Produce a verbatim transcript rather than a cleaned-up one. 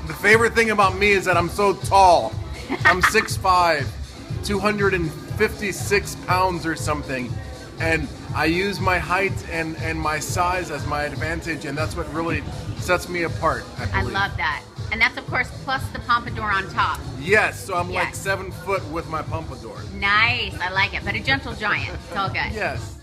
the favorite thing about me is that I'm so tall. I'm six five, two hundred fifty-six pounds or something. And I use my height and, and my size as my advantage, and that's what really sets me apart, I believe. I love that. And that's, of course, plus the pompadour on top. Yes, so I'm Yes. like seven foot with my pompadour. Nice, I like it. But a gentle giant, it's all good. Yes.